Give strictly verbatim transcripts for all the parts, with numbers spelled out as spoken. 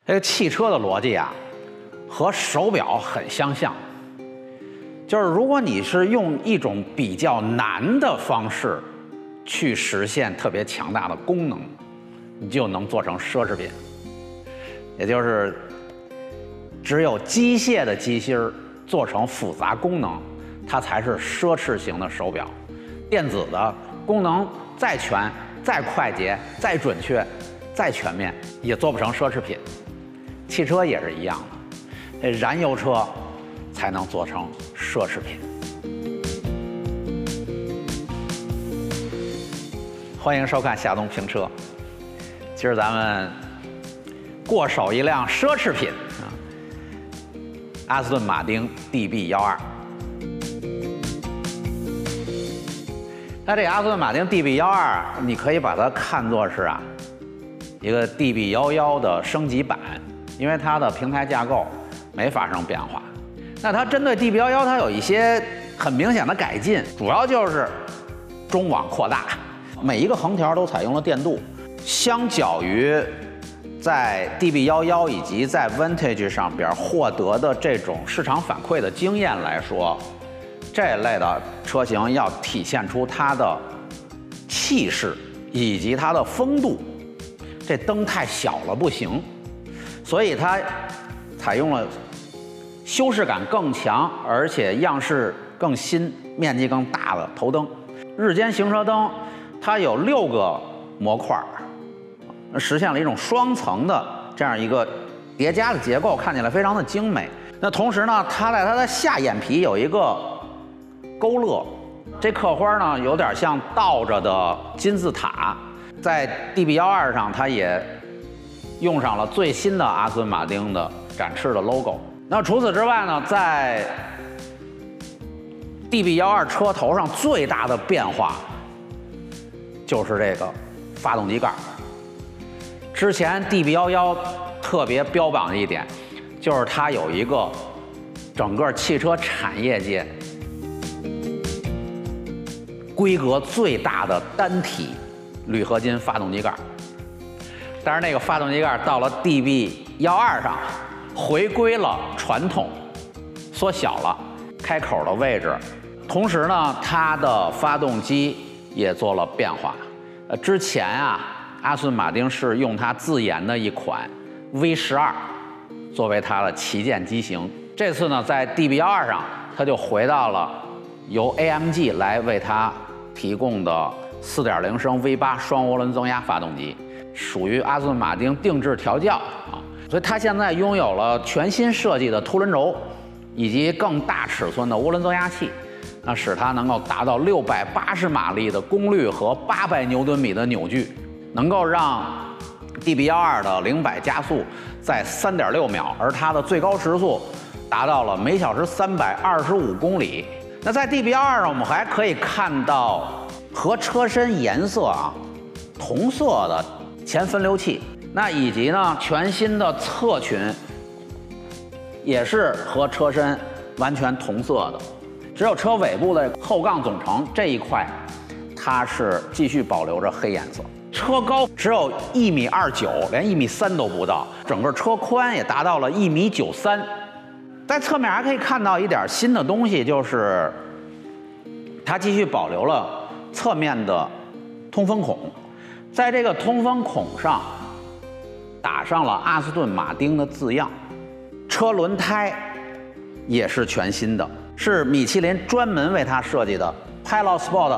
这个汽车的逻辑啊，和手表很相像，就是如果你是用一种比较难的方式去实现特别强大的功能，你就能做成奢侈品。也就是只有机械的机芯儿做成复杂功能，它才是奢侈型的手表。电子的功能再全、再快捷、再准确、再全面，也做不成奢侈品。汽车也是一样的，这燃油车才能做成奢侈品。欢迎收看夏冬评车。今儿咱们过手一辆奢侈品啊，阿斯顿马丁 D B 幺二。那这阿斯顿马丁 D B 幺二，你可以把它看作是啊一个 D B 幺幺的升级版，因为它的平台架构没发生变化。那它针对 D B 幺幺，它有一些很明显的改进，主要就是中网扩大，每一个横条都采用了电镀，相较于在 D B 幺幺以及在 Vintage 上边获得的这种市场反馈的经验来说，这类的车型要体现出它的气势以及它的风度，这灯太小了不行，所以它采用了修饰感更强，而且样式更新、面积更大的头灯。日间行车灯它有六个模块，实现了一种双层的这样一个叠加的结构，看起来非常的精美。那同时呢，它在它的下眼皮有一个勾勒，这刻花呢有点像倒着的金字塔。在 D B 幺二上，它也用上了最新的阿斯顿马丁的展翅的 logo。那除此之外呢，在 D B 幺二车头上最大的变化就是这个发动机盖。之前 D B 幺幺特别标榜的一点，就是它有一个整个汽车产业界规格最大的单体铝合金发动机盖。但是那个发动机盖到了 D B 幺二上，回归了传统，缩小了开口的位置，同时呢，它的发动机也做了变化。呃，之前啊，阿斯顿马丁是用它自研的一款 V 十二作为它的旗舰机型。这次呢，在 D B 幺二上，它就回到了由 A M G 来为它提供的 四点零 升 V 八 双涡轮增压发动机，属于阿斯顿马丁定制调教啊。所以它现在拥有了全新设计的凸轮轴，以及更大尺寸的涡轮增压器，那使它能够达到六百八十马力的功率和八百牛顿米的扭矩，能够让 D B 幺二的零百加速在 三点六秒，而它的最高时速达到了每小时三百二十五公里。那在 D B 幺二上，我们还可以看到和车身颜色啊同色的前分流器，那以及呢全新的侧裙也是和车身完全同色的，只有车尾部的后杠总成这一块，它是继续保留着黑颜色。车高只有一米二九，连一米三都不到，整个车宽也达到了一米九三。在侧面还可以看到一点新的东西，就是它继续保留了侧面的通风孔，在这个通风孔上打上了阿斯顿马丁的字样。车轮胎也是全新的，是米其林专门为它设计的 Pilot Sport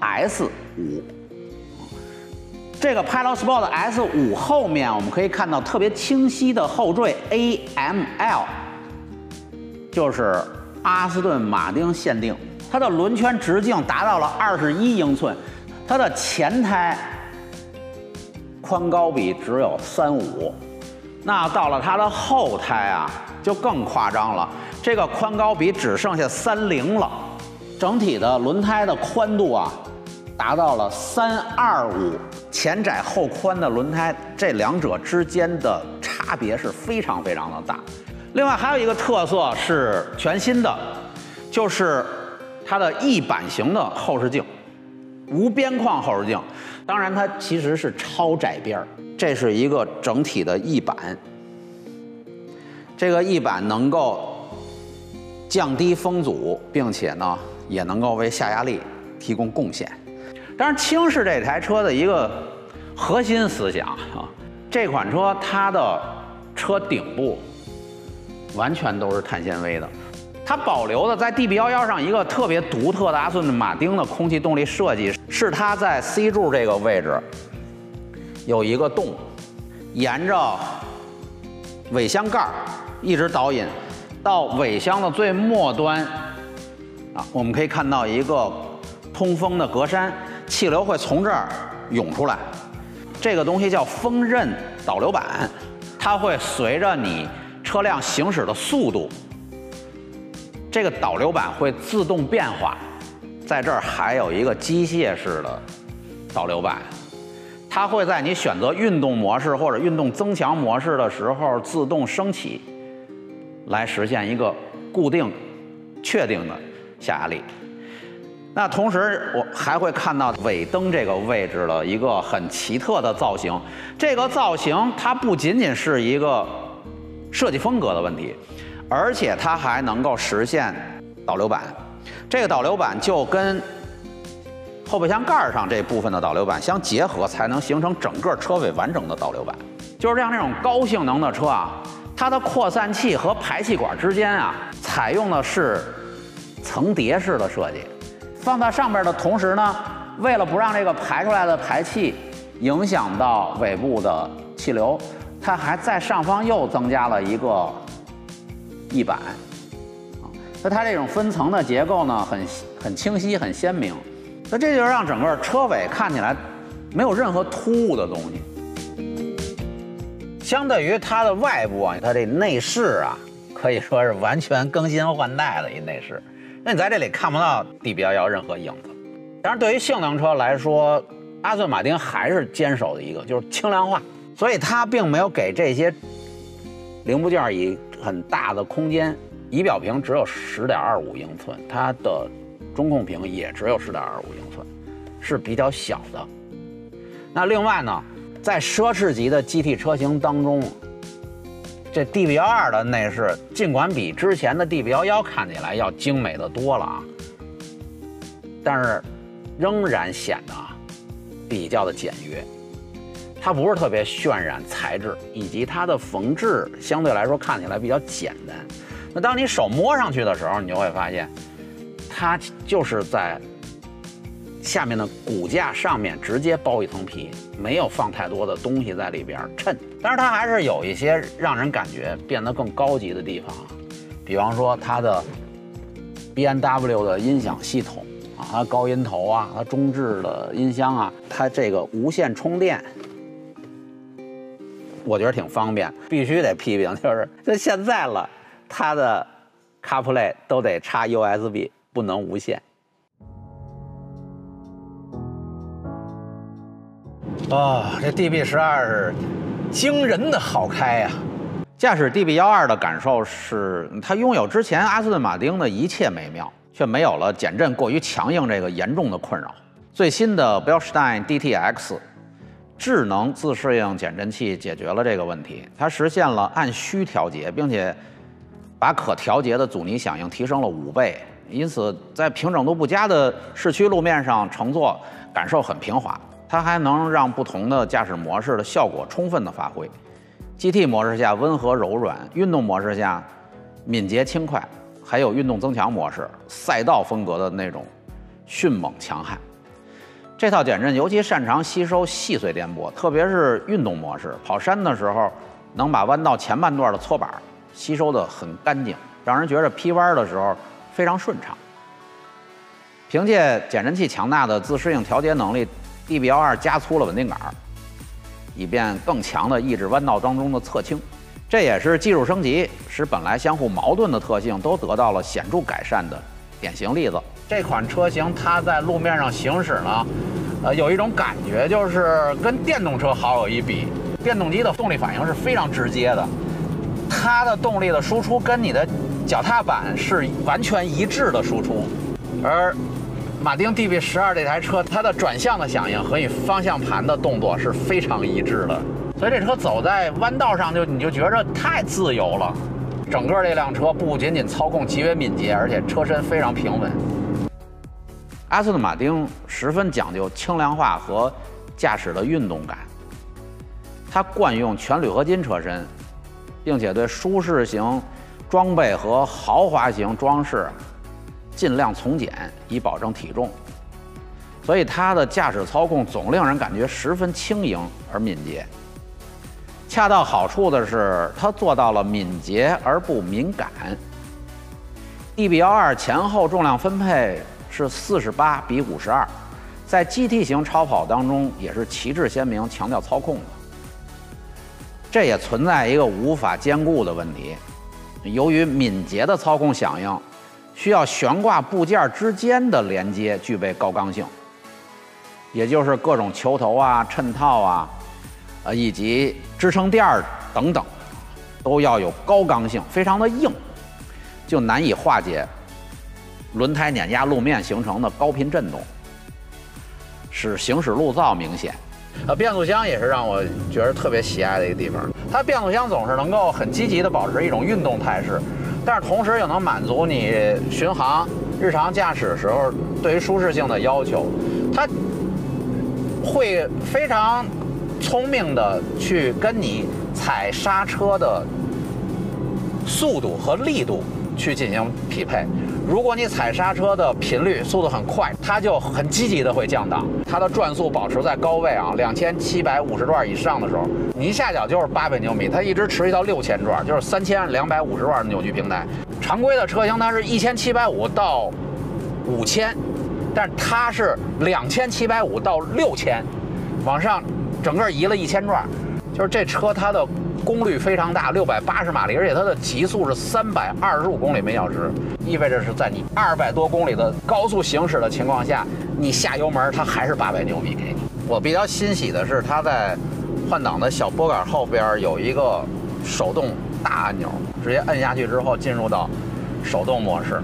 S 五。这个 Pilot Sport S 五后面我们可以看到特别清晰的后缀 A M L， 就是阿斯顿马丁限定。它的轮圈直径达到了二十一英寸，它的前胎宽高比只有三五，那到了它的后胎啊就更夸张了，这个宽高比只剩下三零了，整体的轮胎的宽度啊达到了三二五，前窄后宽的轮胎，这两者之间的差别是非常非常的大。另外还有一个特色是全新的，就是它的翼板型的后视镜，无边框后视镜，当然它其实是超窄边儿，这是一个整体的翼板。 这个翼板能够降低风阻，并且呢也能够为下压力提供贡献。当然，轻视这台车的一个核心思想啊，这款车它的车顶部完全都是碳纤维的。它保留的在 D B 一一上一个特别独特的阿斯顿马丁的空气动力设计，是它在 C 柱这个位置有一个洞，沿着尾箱盖一直导引到尾箱的最末端啊，我们可以看到一个通风的格栅，气流会从这儿涌出来。这个东西叫风刃导流板，它会随着你车辆行驶的速度，这个导流板会自动变化。在这儿还有一个机械式的导流板，它会在你选择运动模式或者运动增强模式的时候自动升起，来实现一个固定、确定的下压力。那同时，我还会看到尾灯这个位置的一个很奇特的造型。这个造型它不仅仅是一个设计风格的问题，而且它还能够实现导流板。这个导流板就跟后备箱盖上这部分的导流板相结合，才能形成整个车尾完整的导流板。就是这样，这种高性能的车啊，它的扩散器和排气管之间啊，采用的是层叠式的设计。放在上边的同时呢，为了不让这个排出来的排气影响到尾部的气流，它还在上方又增加了一个翼板。那它这种分层的结构呢，很很清晰、很鲜明。那这就让整个车尾看起来没有任何突兀的东西。相对于它的外部啊，它这内饰啊，可以说是完全更新换代的一内饰。那你在这里看不到 D B 一一任何影子。当然，对于性能车来说，阿斯顿马丁还是坚守的一个就是轻量化，所以它并没有给这些零部件以很大的空间。仪表屏只有 十点二五英寸，它的中控屏也只有 十点二五英寸，是比较小的。那另外呢，在奢侈级的 G T 车型当中，这 D B 一一的内饰尽管比之前的 D B 一一看起来要精美的多了啊，但是仍然显得比较的简约。它不是特别渲染材质，以及它的缝制相对来说看起来比较简单。那当你手摸上去的时候，你就会发现，它就是在下面的骨架上面直接包一层皮，没有放太多的东西在里边衬。但是它还是有一些让人感觉变得更高级的地方，比方说它的 B M W 的音响系统啊，它高音头啊，它中置的音箱啊，它这个无线充电。我觉得挺方便，必须得批评，就是就现在了，它的 CarPlay 都得插 U S B， 不能无线。哦，这 D B 十二是惊人的好开呀！驾驶 D B 一一的感受是，它拥有之前阿斯顿马丁的一切美妙，却没有了减震过于强硬这个严重的困扰。最新的 Bilstein D T X。智能自适应减震器解决了这个问题，它实现了按需调节，并且把可调节的阻尼响应提升了五倍，因此在平整度不佳的市区路面上乘坐感受很平滑。它还能让不同的驾驶模式的效果充分的发挥。G T 模式下温和柔软，运动模式下敏捷轻快，还有运动增强模式，赛道风格的那种迅猛强悍。这套减震尤其擅长吸收细碎颠簸，特别是运动模式，跑山的时候能把弯道前半段的搓板吸收得很干净，让人觉得劈弯的时候非常顺畅。凭借减震器强大的自适应调节能力 ，D B 一一加粗了稳定杆，以便更强地抑制弯道当中的侧倾。这也是技术升级使本来相互矛盾的特性都得到了显著改善的典型例子。这款车型它在路面上行驶呢，呃，有一种感觉就是跟电动车好有一比。电动机的动力反应是非常直接的，它的动力的输出跟你的脚踏板是完全一致的输出，而马丁 D B 十二这台车，它的转向的响应和你方向盘的动作是非常一致的，所以这车走在弯道上就你就觉着太自由了。 整个这辆车不仅仅操控极为敏捷，而且车身非常平稳。阿斯顿马丁十分讲究轻量化和驾驶的运动感，它惯用全铝合金车身，并且对舒适型装备和豪华型装饰尽量从简，以保证体重。所以它的驾驶操控总令人感觉十分轻盈而敏捷。恰到好处的是，它做到了敏捷而不敏感。D B 一二前后重量分配是四十八比五十二，在 G T 型超跑当中也是旗帜鲜明，强调操控的。这也存在一个无法兼顾的问题，由于敏捷的操控响应需要悬挂部件之间的连接具备高刚性，也就是各种球头啊、衬套啊，呃以及支撑垫等等，都要有高刚性，非常的硬，就难以化解轮胎碾压路面形成的高频震动，使行驶路噪明显。呃，变速箱也是让我觉得特别喜爱的一个地方。它变速箱总是能够很积极地保持一种运动态势，但是同时又能满足你巡航、日常驾驶时候对于舒适性的要求。它会非常聪明地去跟你踩刹车的速度和力度去进行匹配。如果你踩刹车的频率速度很快，它就很积极的会降档，它的转速保持在高位啊，两千七百五十转以上的时候，你一下脚就是八百牛米，它一直持续到六千转，就是三千两百五十转的扭矩平台。常规的车型它是一千七百五到五千，但是它是两千七百五到六千，往上整个移了一千转，就是这车它的功率非常大，六百八十马力，而且它的极速是三百二十五公里每小时，意味着是在你二百多公里的高速行驶的情况下，你下油门它还是八百牛米给你。我比较欣喜的是，它在换挡的小拨杆后边有一个手动大按钮，直接摁下去之后进入到手动模式，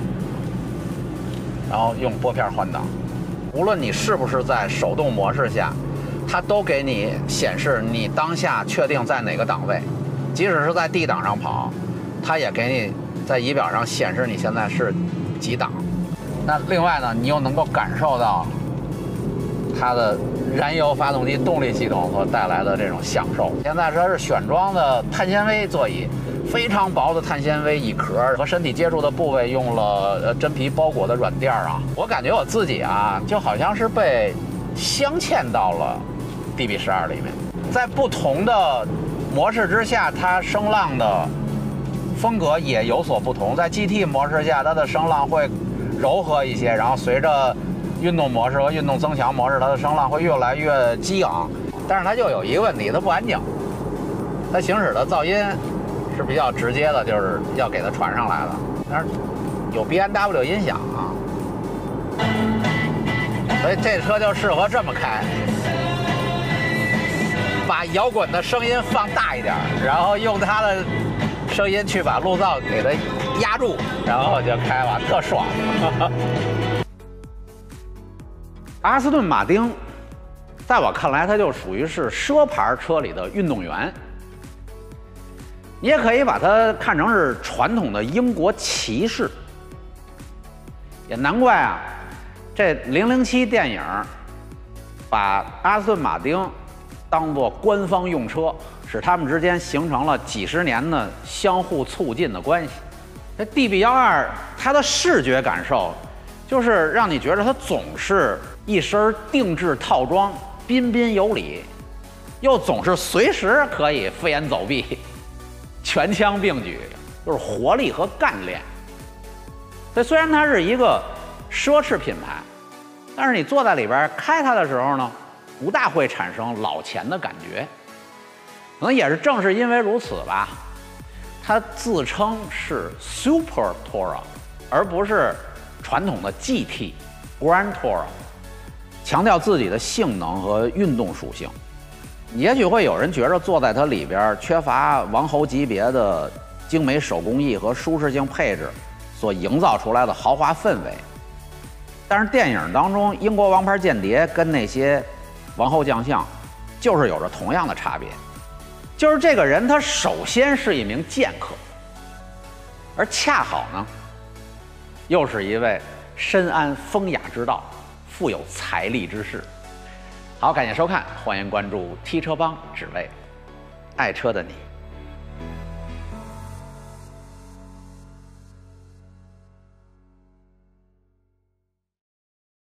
然后用拨片换挡。无论你是不是在手动模式下，它都给你显示你当下确定在哪个档位，即使是在 D 档上跑，它也给你在仪表上显示你现在是几档。那另外呢，你又能够感受到它的燃油发动机动力系统所带来的这种享受。现在它是选装的碳纤维座椅，非常薄的碳纤维椅壳，和身体接触的部位用了呃真皮包裹的软垫啊。我感觉我自己啊，就好像是被镶嵌到了D B 十二里面，在不同的模式之下，它声浪的风格也有所不同。在 G T 模式下，它的声浪会柔和一些，然后随着运动模式和运动增强模式，它的声浪会越来越激昂。但是它就有一个问题，它不安静，它行驶的噪音是比较直接的，就是要给它传上来的。但是有 B M W 音响啊，所以这车就适合这么开。把摇滚的声音放大一点，然后用它的声音去把路噪给它压住，然后就开吧，特爽。阿斯顿马丁，在我看来，它就属于是奢牌车里的运动员。你也可以把它看成是传统的英国骑士。也难怪啊，这零零七电影把阿斯顿马丁当作官方用车，使他们之间形成了几十年的相互促进的关系。这 D B 一二它的视觉感受，就是让你觉得它总是一身定制套装，彬彬有礼，又总是随时可以飞檐走壁，全枪并举，就是活力和干练。所以虽然它是一个奢侈品牌，但是你坐在里边开它的时候呢，不大会产生老钱的感觉。可能也是正是因为如此吧，它自称是 Super Tourer， 而不是传统的 G T、Grand Tourer， 强调自己的性能和运动属性。也许会有人觉得坐在它里边缺乏王侯级别的精美手工艺和舒适性配置所营造出来的豪华氛围，但是电影当中英国王牌间谍跟那些王侯将相就是有着同样的差别，就是这个人他首先是一名剑客， 而恰好呢，又是一位深谙风雅之道、富有财力之士。好，感谢收看，欢迎关注 T 车帮，只为爱车的你。